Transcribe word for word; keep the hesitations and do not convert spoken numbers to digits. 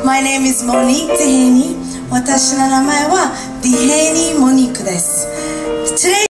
My name is Monique Dehaney. 私の名前は Dehaney Monique です。Today